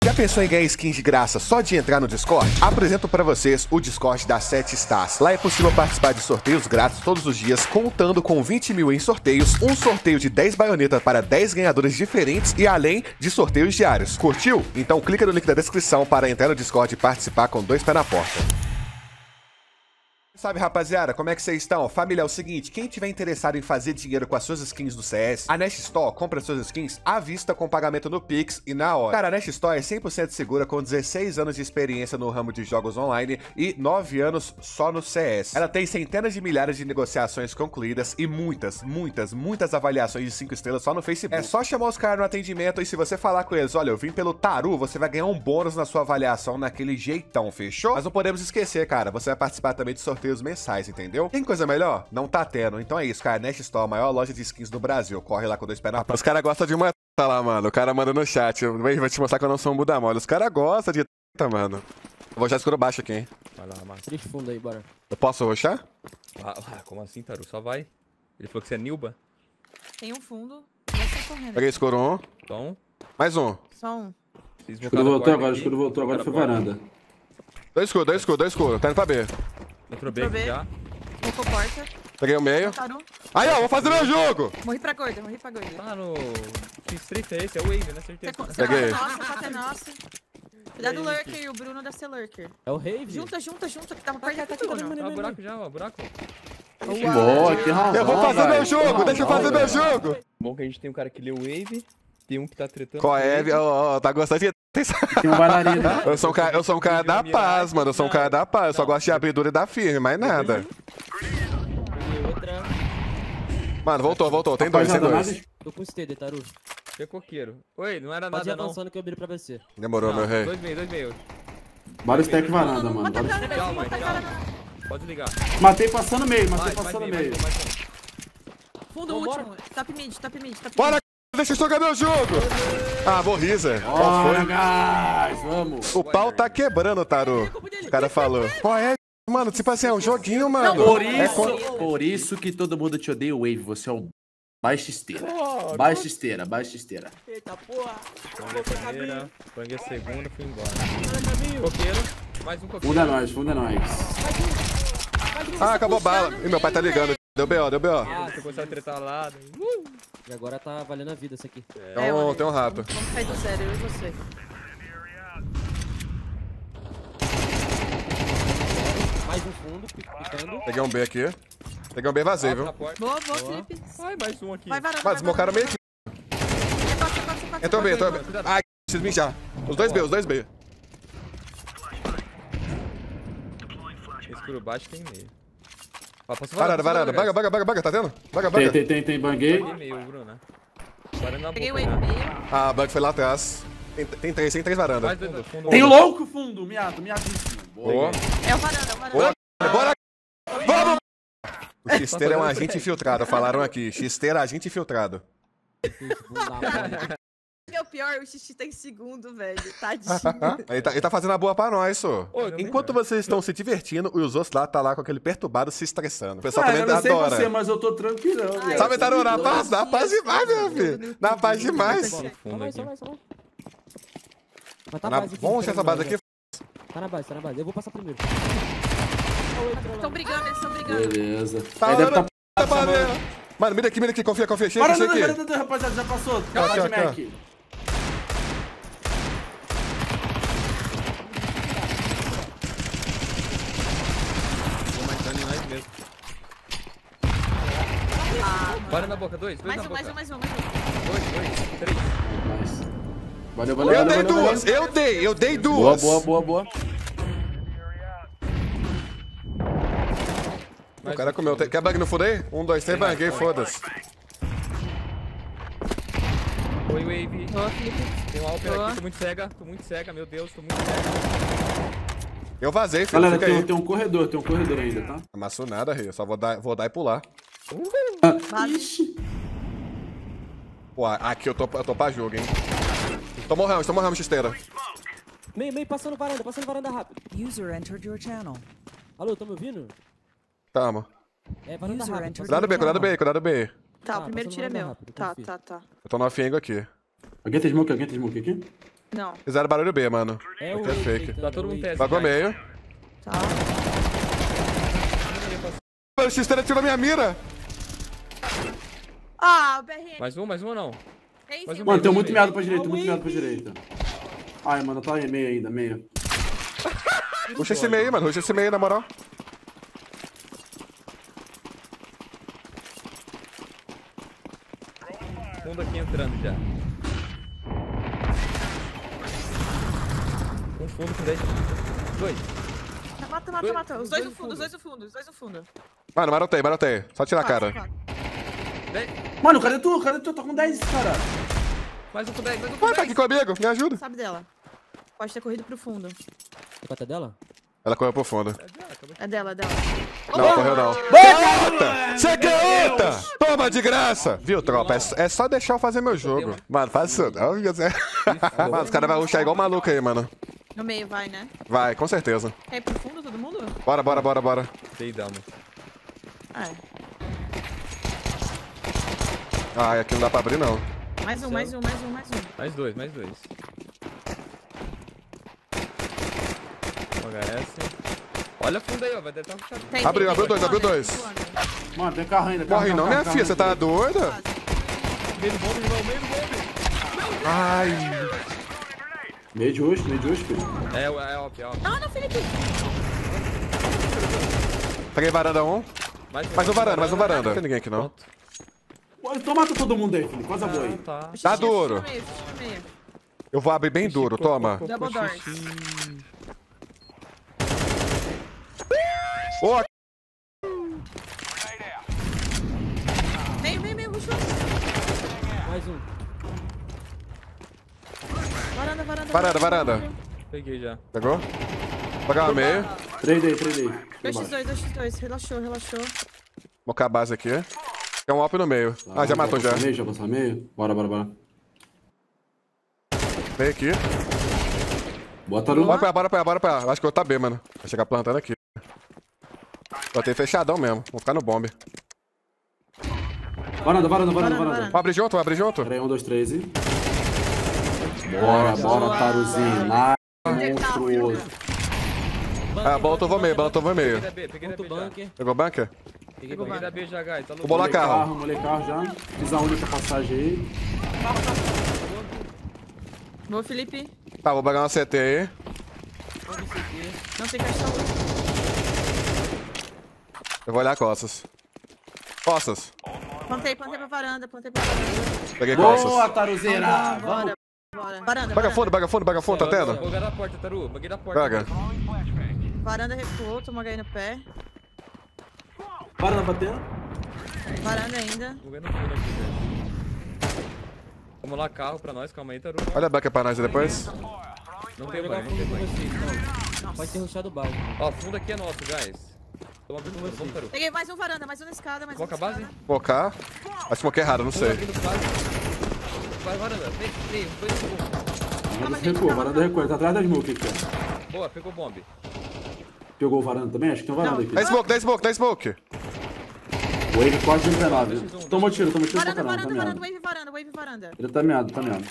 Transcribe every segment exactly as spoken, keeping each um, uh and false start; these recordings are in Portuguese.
Já pensou em ganhar skins de graça só de entrar no Discord? Apresento pra vocês o Discord da sete Stars. Lá é possível participar de sorteios grátis todos os dias, contando com vinte mil em sorteios, um sorteio de dez baionetas para dez ganhadores diferentes e além de sorteios diários. Curtiu? Então clica no link da descrição para entrar no Discord e participar com dois pés na porta. Sabe, rapaziada, como é que vocês estão? Família, é o seguinte, quem tiver interessado em fazer dinheiro com as suas skins do C S, a Nest Store compra suas skins à vista com pagamento no Pix e na hora. Cara, a Nest Store é cem por cento segura, com dezesseis anos de experiência no ramo de jogos online e nove anos só no C S. Ela tem centenas de milhares de negociações concluídas e muitas, muitas, muitas avaliações de cinco estrelas só no Facebook. É só chamar os caras no atendimento e se você falar com eles, olha, eu vim pelo Taru, você vai ganhar um bônus na sua avaliação naquele jeitão, fechou? Mas não podemos esquecer, cara, você vai participar também de sorteios mensais, entendeu? Tem coisa melhor? Não tá tendo. Então é isso, cara. Nest Store, a maior loja de skins do Brasil. Corre lá com dois pés na porta. Os caras gostam de uma tá lá, mano. O cara manda no chat. Eu vou te mostrar que eu não sou um Buda mole. Os caras gostam de tá, mano. Eu vou já escuro baixo aqui, hein? Vai lá, mano. Triste fundo aí, bora. Eu posso roxar? Ah, ah, como assim, Taru? Só vai. Ele falou que você é Nilba. Tem um fundo. Vai sair correndo. Peguei escuro um. Então. Mais um. Só um. Escuro voltou agora, escuro voltou agora, foi varanda. Dois escuros, dois escuros, dois escuros. Tá indo pra B. Entrou B aqui já. Colocou porta. Peguei o meio. Taru. Aí, ó, vou fazer meu jogo! Morri pra gorda, morri pra gorda. Ah, no... Que street é esse? É o Wave, né? Certeza. Peguei. Nossa, pata é nossa. Cuidado do lurker, e o Bruno deve ser lurker. É o Rave. Junta, junta, junta, que tava Tá, perto tá, do tá, Bruno. Ó, o buraco já, ó, o buraco. Boa, que razão, Eu vou fazer velho. meu jogo, deixa eu fazer meu jogo! Bom que a gente tem um cara que lê o Wave, tem um que tá tretando. Qual é? Ó, ó, tá gostando de... Tem um bailarino. Eu sou um cara, eu sou um cara da paz, mano. Eu sou um cara da paz. Eu só gosto de abrir duro e dar firme, mais nada. Outra. Mano, voltou, voltou. Tem dois, tem dois. Tô com steader, Taru. Que é coqueiro. Oi, não era Pode ir nada não. avançando que eu viro pra você. Demorou, meu rei. Dois meio, dois meio. Bora stack varanda, mano. Mata a Bora... cara, Calma, mata a calma. cara. Pode ligar. Matei passando meio, matei Vai, passando mais meio. meio, mais um. Fundo último. Top mid, top mid, top mid. Bora, deixa eu jogar meu jogo! Ah, vou rir, Zé. Qual Bora, foi? guys, vamos. O pau tá quebrando, Taru. O cara falou. Qual é? Mano, tipo assim, é um joguinho, mano. Por É isso, com- por isso que todo mundo te odeia, Wave. Você é um baixa esteira. Baixa esteira, baixa esteira. Eita porra. Pangue a primeira, pangue a segunda, fui embora. Coqueiro, mais um coqueiro. Funda nós, funda nós. Ah, acabou a bala. Ih, meu pai tá ligando. Deu B O, deu B O. Ah, você começou a tretar lá. Uh! E agora tá valendo a vida isso aqui. Tem um, tem um rato. Vamos sair do zero, eu e você. Mais um fundo, picando. Peguei um B aqui. Peguei um B vazio, Na viu? porta. Boa, boa, Felipe. Ai, mais um aqui. Vai varanda. Mas desmocaram meio aqui. Entrou B, entrou B. Ai, preciso mijar. Os dois B, os dois B. Escuro baixo tem meio. Ó, posso Varanda, varanda. Baga, baga, baga, baga. Tá vendo? Baga, baga. Tem, tem, tem, tem, banguei. Tem meio, Bruno. Varanda na Peguei o boca. wave já. meio. Ah, a bug foi lá atrás. Tem, tem três, tem três varandas. Mais dois, dois, fundo. Tem o louco fundo, miado, miadíssimo. Boa. É o varanda, é o varanda. Boa. Bora! Vamos! O Xisteira é um agente infiltrado, falaram aqui. Xisteira é agente infiltrado. É o pior, o xixi tá em segundo, velho. Tadinho. Ele tá, ele tá fazendo a boa pra nós, só. Ô, eu Enquanto nem- vocês estão se divertindo, os outros lá tá lá com aquele perturbado se estressando. O pessoal Ah, também eu não sei adora. você, mas eu tô tranquilão. Ai, velho. Sabe, Taru, na Dois paz, na dias, paz demais, meu dois filho. dias, Na paz dois demais. dias. Só Fundo vai, só aqui. vai, só vai. Mas tá Na- base aqui, Vamos achar essa base aqui. Tá na base, tá na base. Eu vou passar primeiro. Estão brigando, eles estão brigando. Beleza. Tá Aí deve olhando tá a barreira. Mano, mira aqui, mira aqui, confia, confia. Chega, Para, chega não, aqui. não, não, rapaziada, já passou. Aqui, Calma de aqui, ó. Mac. Tô mais dano em nós mesmo. Bora na boca, dois, dois Mais na um, mais boca. um, mais um, mais um. Dois, dois, três. Nice. Valeu, valeu, Eu valeu, dei valeu, duas, valeu. eu dei, eu dei Boa, duas. boa, boa, boa. O cara comeu. Quer bug no fundo aí? Um, dois, três, banguei, foda-se. Oi, Wave. Boa, Felipe. Tem um Alper Boa. aqui, tô muito cega, tô muito cega, meu Deus, tô muito cega. Eu vazei, filho, Galera, fica tem, aí. tem um corredor, tem um corredor ainda, tá? Amassou nada, rei. Eu só vou dar, vou dar e pular. Base. Pô, aqui eu tô, eu tô pra jogo, hein. Tomou round, tomou round, Xisteira. Meio, meio, passando varanda, passando varanda rápido. User entered your channel. Alô, tá me ouvindo? Tamo. É, varanda User rápido. entered Cuidado B, cuidado B, cuidado B. Tá, Ah, o primeiro passando tiro é varanda meu. rápido, Tá, confia. tá, tá. Eu tô no off-angle aqui. Alguém tem smoke? Alguém tem smoke aqui? Não. Fizeram barulho B, mano. É o Aqui é Wave fake. deitando, Tá todo é o mundo Wave. T S. Bagou meio. Tá. Mano, o X-Tera tirou minha mira. Ah, o B R N. Mais um, mais um ou não? Tem mais sim, um Mano, tem meio, muito meio. meado pra direita, muito meado pra direita. Ai, mano, tá aí, meio ainda, meio. Puxa esse meio, mano. Puxa esse meio, na moral. Fundo aqui entrando já. Um fundo com dez. Dois. Mata, mata, mata. Os dois no fundo, os dois no fundo, os dois no fundo. Mano, marotei, marotei. Só tirar a cara. Quatro, quatro. Dez. Mano, cadê tu? Cadê tu? Tá com dez, cara. Mais um com dez, mais um com Ué, tá dez. aqui comigo. Me ajuda. Sabe dela. Pode ter corrido pro fundo. Você bate dela? Ela correu pro fundo. É dela, é dela. Não, correu não. Outra! Você quer outra? Toma de graça! Viu, tropa? É, é só deixar eu fazer meu jogo. Mano, faz isso não. Mano, os caras vão rushar igual maluco aí, mano. No meio vai, né? Vai, com certeza. Quer ir pro fundo todo mundo? Bora, bora, bora, bora. Deidamos. É. Ai, aqui não dá pra abrir, não. Mais um, mais um, mais um, mais um. Mais dois, mais dois. O H S. Olha fundo aí, ó. Vai deitar um puxado. Tem, Abriu, tem, abriu tem, dois, abriu voando, dois. voando. Mano, tem carro ainda. Carro, Morre não, carro, minha carro, filha. Você carro. tá doida? Meio do bombe, irmão, meio do bombe. Ai. Meio de hoje, meio de hoje, filho. É, é óbvio, é óbvio. Não, não, Felipe. Peguei varanda um. Mais Mais um varanda, mais um varanda. Não tem ninguém aqui, não. Pronto. Pô, então mata todo mundo aí, filho. Coisa boa aí. Ah, tá. Tá duro. No meio, no meio. Eu vou abrir bem duro, toma. Double doors. Ô, Meio, meio, meio, rushou. Mais um. Varanda, varanda. Varanda, varanda. Peguei já. Pegou? Vou pegar uma meia. Trade aí, trade aí. dois por dois, dois por dois. Relaxou, relaxou. Vou acabar a base aqui. Tem um op no meio. Ah, já matou já. passar meio, já passar meio? Bora, bora, bora. Vem aqui. Bota no... Bora pra lá, bora pra lá, bora pra lá. Acho que eu tá B, mano. Vai chegar plantando aqui. Botei fechadão mesmo. Vou ficar no bombe. Varanda, varanda, varanda, Varanda, varanda. varanda. Vamos abrir junto, vamos abrir junto? Pera aí, um, dois, três e... Bora, bora, Taruzinho. Lá, monstruoso. Ah, botou vou meio, botou vou meio. Peguei da B, peguei da Ponto B já. bunker. Pegou bunker? Peguei Pegou Peguei bunker. da B já, guys. Tá Vou bolar louco. carro. Molei carro já. Fiz a única passagem aí. Boa, Felipe. Tá, vou pegar uma C T aí. Não tem caixa luz. Eu vou olhar costas. Costas. Plantei, plantei pra varanda, plantei pra varanda. Peguei Boa, costas. Taruzeira! Bora, Vamos. bora. Varanda, Baga varanda. fundo, baga fundo, baga fundo, tá tendo? Baguei da porta, Taru. Baguei da porta. Baga. Varanda recuou, tomou H I no pé. Varanda batendo. Varanda ainda. Baguei no fundo aqui, velho. Vamos lá, carro pra nós. Calma aí, Taru. Olha a bunker pra nós aí depois. Não Vou tem jogar banho, não fundo tem com banho. vocês, então. Pode ter rushado base. Ó, fundo aqui é nosso, guys. Toma abrindo fundo, vamos, Taru. Peguei mais um varanda, mais um na escada, mais um na Foca a base? escada. Focar. Acho que errado, não Fundo sei. abrindo base. Vai, varanda. Vem, vem. Dois segundos. Varanda recua, varanda recua. Tá atrás da smoke aqui, ó. Boa, pegou o bombe. Pegou o varanda também? Acho que tem um varanda Não. aqui. Dá smoke, dá smoke, dá smoke. Wave quatro de dezenove. Tomou tiro, tomou tiro pra Varanda, caramba, tá varanda, varanda, meado. wave varanda, wave varanda. Ele tá meado, tá meado.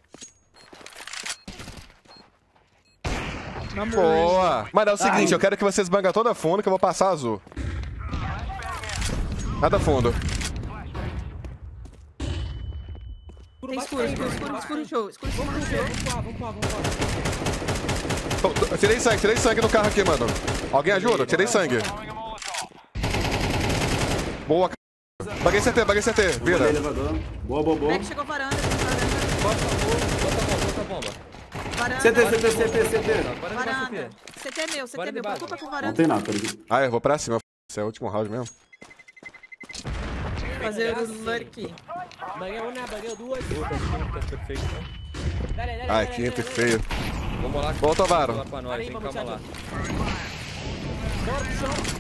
Vamos. Boa. Mas é o seguinte, Ai. eu quero que vocês bangam toda fundo que eu vou passar azul. Nada fundo. Tem escuro, escuro, escuro, escuro, show. Escuro, escuro, Vamos show. lá, vamos lá, vamos lá. Tô- tô- Tirei sangue, tirei sangue no carro aqui, mano. Alguém ajuda? Tirei sangue. Boa, c... Baguei C T, baguei C T. Vira. Vira. Elevador. Boa, boa, boa. Back chegou varanda, varanda. Bota a bomba, bota a bomba. Varanda. C T, C T, C T, C T. Agora ele vai Varanda. C T. C T é meu, C T é Varanda meu. de base. Preocupa com Não varanda. tem nada, tá ligado? Ah, eu vou pra cima. Esse é o último round mesmo. Fazer o lurk. Baguei uma, baguei duas. Tá perfeito, né? Dale, dale, Ai, dale, que dale, que dale. feio. Vamos lá. Volta, Varo. Vamos lá pra nós, Aí, hein? vamos, Calma lá. Bora pro chão.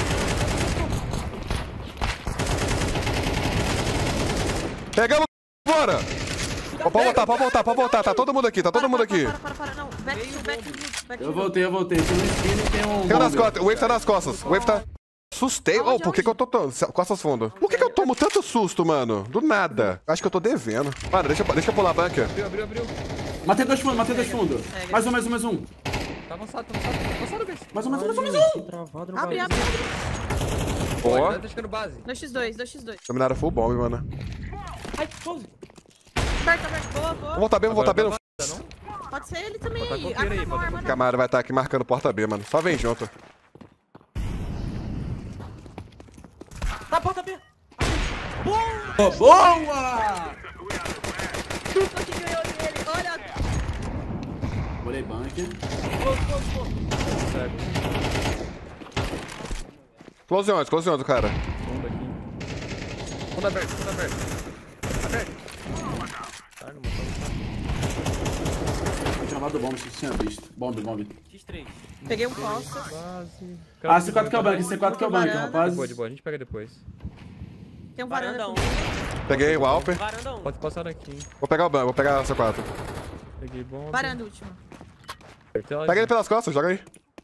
Pegamos, bora. Pode voltar, pode voltar, pode voltar. Tá todo mundo aqui, tá todo mundo aqui. Para, para, para, para. Não, back to, back to, back to. Eu voltei, eu voltei. Tem um skin e tem um... Tem um nas bomber. costas, o Wave tá nas costas. O Wave tá... Assustei. Oh, por que que eu tô... to- Costas fundo. Por que que eu tomo tanto susto, mano? Do nada. Acho que eu tô devendo. Mano, deixa, eu- deixa eu pular a bunker. Abriu, abriu, abriu. Matei dois fundos, matei dois fundos. Pega. Mais um, mais um, mais um. Tá avançado, tá avançado, tá avançado, guys. Mais um, mais um, mais um, mais um. Travado no Abre, bagulho. abre. Boa. Ele tá ficando base. dois por dois, dois por dois. Dominaram full bomb, mano. Ai, close. Aberto, aberto. Boa, Vamos boa. voltar B, vamos voltar B. No... Pode ser ele também. Botar coqueiro Arma aí, na mão, bota arma na mão. Camara vai estar aqui marcando porta B, mano. Só vem junto. Tá, porta B. Oh, boa! Dupla que ganhou dele. Olha. Bolei bunker. Close, close, close. Cego. Close onde? Close onde, cara? Fundo aqui. Fundo aberto, fundo aberto. Aberto. Ah, não matou. Vou chamar do bomb, se você tinha visto. Bomb, bomb. X três. Peguei um falso. Base. Ah, C quatro que é o bunker, C quatro que é o bunker, Varanda. rapaz. De boa, de boa, a gente pega depois. Tem um Varanda varanda. um. comigo. Peguei o Alper. Varanda um. Pode passar aqui. Vou pegar o ban, vou pegar a C quatro. Peguei bomba. Varanda última. Apertei ela Pega ele de- pelas costas, joga aí.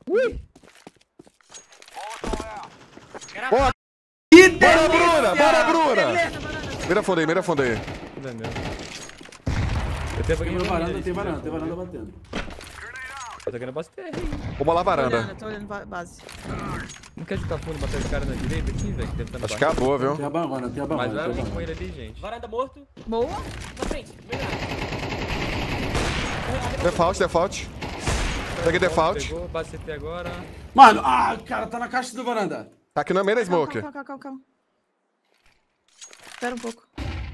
Era Boa! Que Bora, Bruna! Bora, Bruna! Varanda, varanda. Mira fundo aí, mira fundo aí. Tudo é meu. Eu tenho Tem banho varanda, tem varanda, tem varanda batendo. Eu tô querendo base T R. Vou bolar a Tô varanda. olhando, tô olhando ba- base. Não quer juntar fundo e matar esse cara na direita aqui, velho? Que deve estar no Acho que acabou, viu? Tem a banana, tem a Mas banana. vai tem a alguém com banana. ele ali, gente. Varanda morto. Boa. Na frente. Default, default. Peguei default. Pegou, base C T agora. Mano, ah, o cara tá na caixa do varanda. Tá aqui no meio da Calma, smoke. calma, calma, calma, calma. Espera um pouco.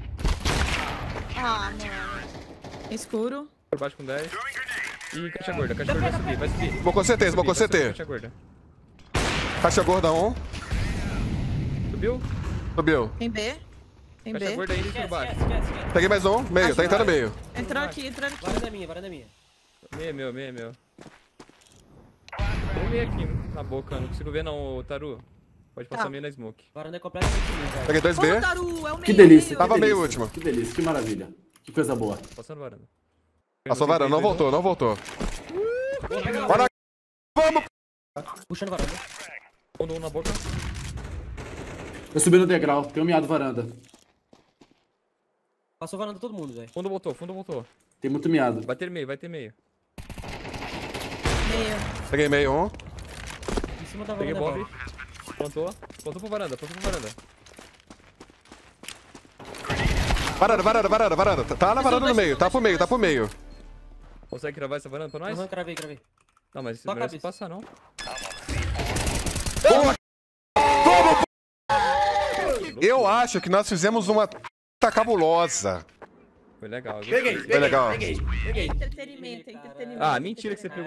Ah, mano. Escuro. Por baixo com dez. Ih, caixa gorda, caixa gorda vai subir, vai subir. Bocou C T, Vai bocou subir, C vai subir, T. Caixa gorda. Caixa gorda um. Subiu? Subiu. Tem B. Tem Caixa B. gorda aí, por Esquece, baixo. esquece, esquece, esquece. Peguei mais um. Meio, tá entrando meio. Entrou aqui, entrou aqui. Varanda é minha, varanda é minha. Meia, meu, meia, meu. Tem meio aqui na boca, não consigo ver não, Taru. Pode passar Tá. meio na smoke. Varanda é completamente minha, velho. Peguei dois B. Ô, Taru, é o meio. Que delícia. meio. Tava que meio delícia, último. Que delícia, que maravilha. Que coisa boa. Passando varanda. Passou varanda, não voltou, não voltou. Bora. Bora. Vamos! Puxando varanda. Fundo um na boca. Eu subi no degrau, tem um miado varanda. Passou varanda todo mundo, velho. Fundo voltou, fundo voltou. Tem muito miado. Vai ter meio, vai ter meio. Meio. Peguei meio um. Em cima da Peguei varanda. bomb. Plantou. Plantou pra varanda, plantou pra varanda. Varanda, varanda, varanda, varanda. Tá na varanda no meio, tá pro meio, tá pro meio. Consegue cravar essa varanda pra nós? Aham, cravei, cravei. Não, mas isso Só não merece cabeça. passar, não. Eu acho que nós fizemos uma tá cabulosa. Foi legal. Peguei, Foi legal. peguei. Peguei. Entretenimento, entretenimento. Ah, mentira que você pegou.